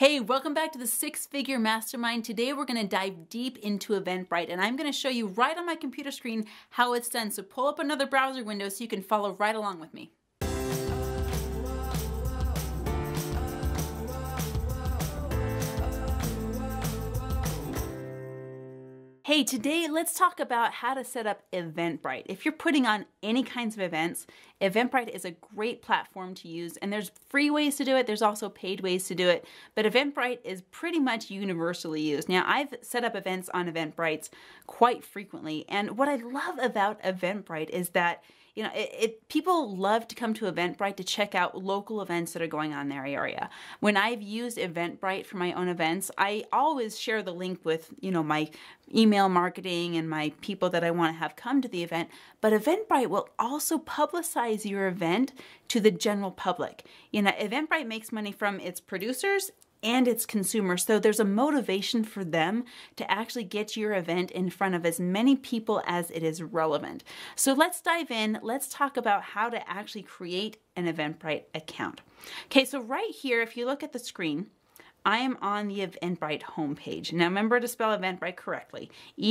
Hey, welcome back to the Six Figure Mastermind. Today we're going to dive deep into Eventbrite, and I'm going to show you right on my computer screen how it's done. So pull up another browser window so you can follow right along with me. Hey, today let's talk about how to set up Eventbrite. If you're putting on any kinds of events, Eventbrite is a great platform to use, and there's free ways to do it. There's also paid ways to do it, but Eventbrite is pretty much universally used. Now, I've set up events on Eventbrite quite frequently, and what I love about Eventbrite is that people love to come to Eventbrite to check out local events that are going on in their area. When I've used Eventbrite for my own events, I always share the link with, my email marketing and my people that I want to have come to the event. But Eventbrite will also publicize your event to the general public. Eventbrite makes money from its producers and its consumers. So there's a motivation for them to actually get your event in front of as many people as it is relevant. So let's dive in. Let's talk about how to actually create an Eventbrite account. Okay, so right here, if you look at the screen, I am on the Eventbrite homepage. Now remember to spell Eventbrite correctly.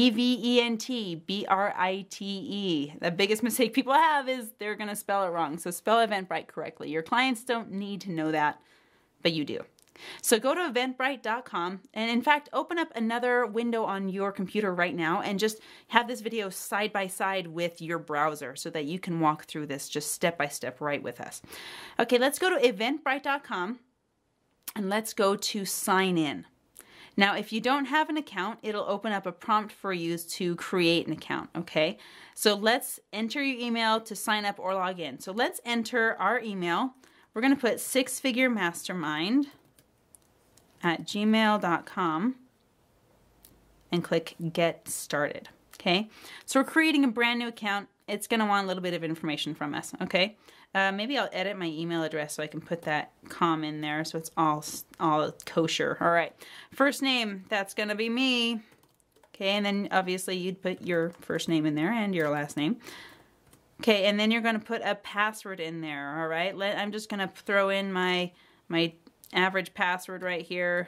E-V-E-N-T-B-R-I-T-E. The biggest mistake people have is they're gonna spell it wrong. So spell Eventbrite correctly. Your clients don't need to know that, but you do. So go to eventbrite.com and in fact, open up another window on your computer right now and just have this video side by side with your browser so that you can walk through this just step by step right with us. Okay, let's go to eventbrite.com and let's go to sign in. Now, if you don't have an account, it'll open up a prompt for you to create an account, okay? So let's enter your email to sign up or log in. So let's enter our email. We're gonna put sixfiguremastermind@gmail.com and click get started, okay? So we're creating a brand new account. It's gonna want a little bit of information from us, okay? Maybe I'll edit my email address so I can put that com in there so it's all kosher. All right, first name, that's gonna be me. Okay, and then obviously you'd put your first name in there and your last name. Okay, and then you're gonna put a password in there, all right? I'm just gonna throw in my average password right here.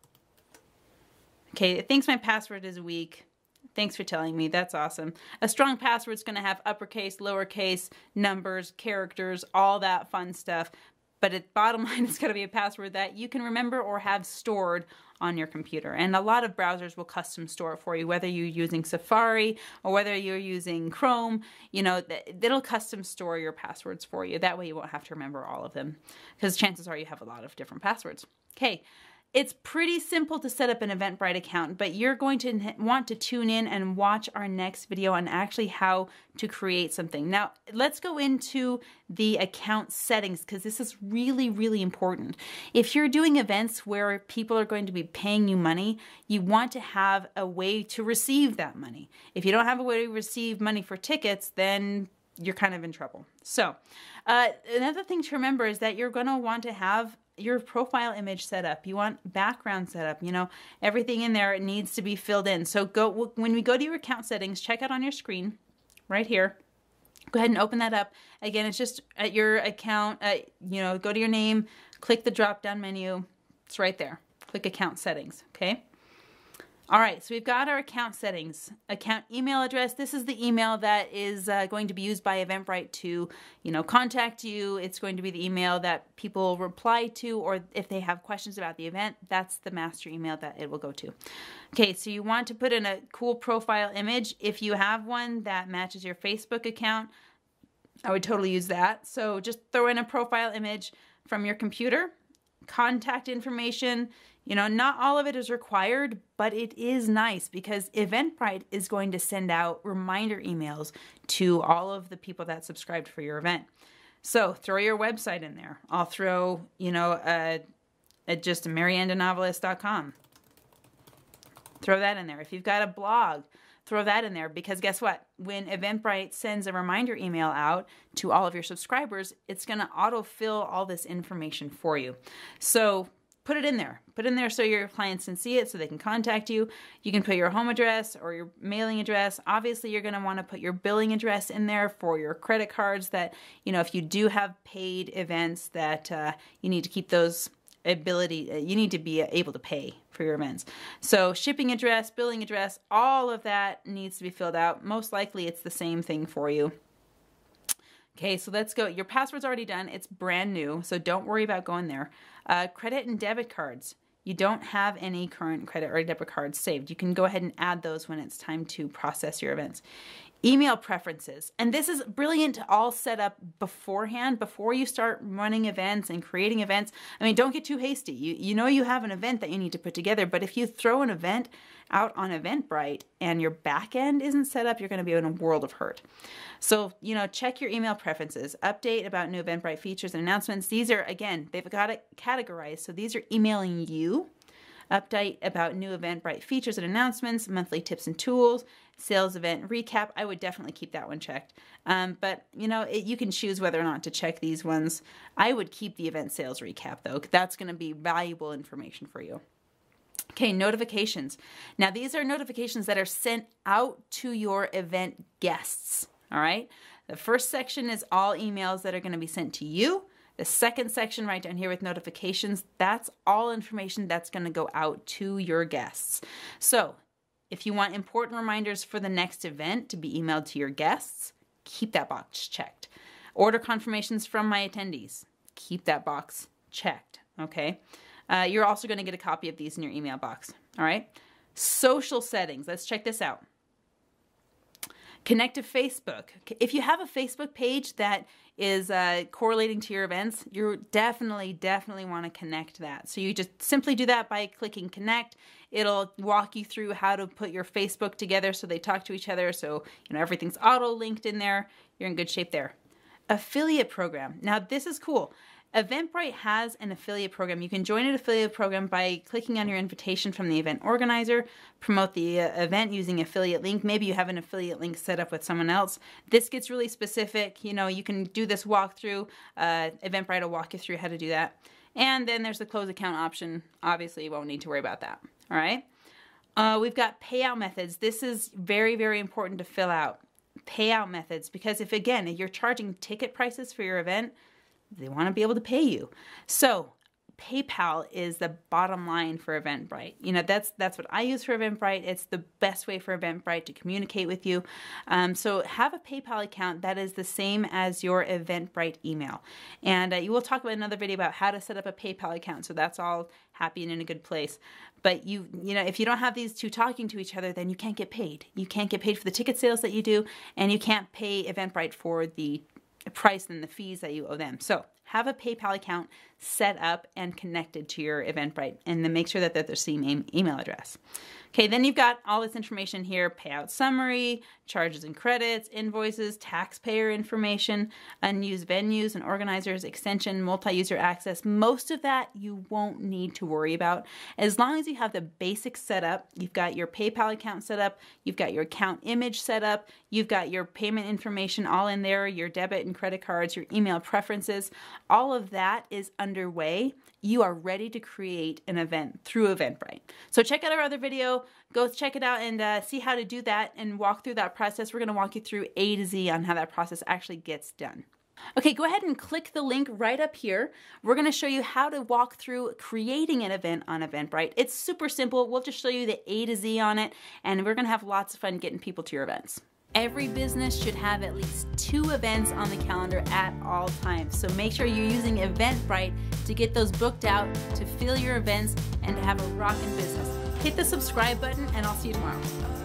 Okay, it thinks my password is weak. Thanks for telling me, that's awesome. A strong password is gonna have uppercase, lowercase, numbers, characters, all that fun stuff. But bottom line, it's gonna be a password that you can remember or have stored on your computer. And a lot of browsers will custom store it for you, whether you're using Safari or whether you're using Chrome, it'll custom store your passwords for you. That way you won't have to remember all of them because chances are you have a lot of different passwords. Okay. It's pretty simple to set up an Eventbrite account, but you're going to want to tune in and watch our next video on actually how to create something. Now, let's go into the account settings because this is really, really important. If you're doing events where people are going to be paying you money, you want to have a way to receive that money. If you don't have a way to receive money for tickets, then you're kind of in trouble. So another thing to remember is that you're going to want to have your profile image set up. You want background set up. Everything in there needs to be filled in. So when we go to your account settings, check out on your screen right here. Go ahead and open that up. Again, it's just at your account, go to your name, click the drop down menu. It's right there. Click account settings, okay? All right, so we've got our account settings. Account email address. This is the email that is going to be used by Eventbrite to, contact you. It's going to be the email that people reply to, or if they have questions about the event, that's the master email that it will go to. Okay, so you want to put in a cool profile image. If you have one that matches your Facebook account, I would totally use that. So just throw in a profile image from your computer, contact information. Not all of it is required, but it is nice because Eventbrite is going to send out reminder emails to all of the people that subscribed for your event. So throw your website in there. I'll throw, just MarianneDeNovellis.com. Throw that in there. If you've got a blog, throw that in there because guess what? When Eventbrite sends a reminder email out to all of your subscribers, it's going to autofill all this information for you. So put it in there. Put it in there so your clients can see it so they can contact you. You can put your home address or your mailing address. Obviously, you're going to want to put your billing address in there for your credit cards that, if you do have paid events that you need to keep those you need to be able to pay for your events. So shipping address, billing address, all of that needs to be filled out. Most likely it's the same thing for you. Okay, so let's go. Your password's already done. It's brand new, so don't worry about going there. Credit and debit cards. You don't have any current credit or debit cards saved. You can go ahead and add those when it's time to process your events. Email preferences. And this is brilliant to all set up beforehand, before you start running events and creating events. I mean, don't get too hasty. You know you have an event that you need to put together, but if you throw an event out on Eventbrite and your back end isn't set up, you're going to be in a world of hurt. So, check your email preferences, update about new Eventbrite features and announcements. These are, again, they've got it categorized. So these are emailing you. Update about new Eventbrite features and announcements, monthly tips and tools, sales event recap. I would definitely keep that one checked. But you can choose whether or not to check these ones. I would keep the event sales recap though. That's going to be valuable information for you. Okay, notifications. Now these are notifications that are sent out to your event guests. All right. The first section is all emails that are going to be sent to you. The second section right down here with notifications, that's all information that's going to go out to your guests. So if you want important reminders for the next event to be emailed to your guests, keep that box checked. Order confirmations from my attendees, keep that box checked, okay? You're also going to get a copy of these in your email box, all right? Social settings, let's check this out. Connect to Facebook. If you have a Facebook page that is correlating to your events, you definitely want to connect that. So you just simply do that by clicking connect. It'll walk you through how to put your Facebook together so they talk to each other. So everything's auto linked in there. You're in good shape there. Affiliate program. Now this is cool. Eventbrite has an affiliate program. You can join an affiliate program by clicking on your invitation from the event organizer, promote the event using affiliate link. Maybe you have an affiliate link set up with someone else. This gets really specific. You can do this walkthrough. Eventbrite will walk you through how to do that. And then there's the close account option. Obviously, you won't need to worry about that. All right. We've got payout methods. This is very important to fill out. Payout methods, because if you're charging ticket prices for your event, they want to be able to pay you. So PayPal is the bottom line for Eventbrite. That's what I use for Eventbrite. It's the best way for Eventbrite to communicate with you. So have a PayPal account that is the same as your Eventbrite email. And you will talk about another video about how to set up a PayPal account. So that's all happy and in a good place. But if you don't have these two talking to each other, then you can't get paid. You can't get paid for the ticket sales that you do, and you can't pay Eventbrite for the price and the fees that you owe them. So have a PayPal account set up and connected to your Eventbrite, and then make sure that they're the same email address. Okay, then you've got all this information here: payout summary, charges and credits, invoices, taxpayer information, unused venues and organizers, extension, multi-user access. Most of that you won't need to worry about. As long as you have the basics set up, you've got your PayPal account set up, you've got your account image set up, you've got your payment information all in there, your debit and credit cards, your email preferences, all of that is underway. You are ready to create an event through Eventbrite. So check out our other video, go check it out and see how to do that and walk through that process. We're going to walk you through A to Z on how that process actually gets done. Okay, go ahead and click the link right up here. We're going to show you how to walk through creating an event on Eventbrite. It's super simple. We'll just show you the A to Z on it, and we're going to have lots of fun getting people to your events. Every business should have at least 2 events on the calendar at all times. So make sure you're using Eventbrite to get those booked out, to fill your events, and to have a rockin' business. Hit the subscribe button, and I'll see you tomorrow.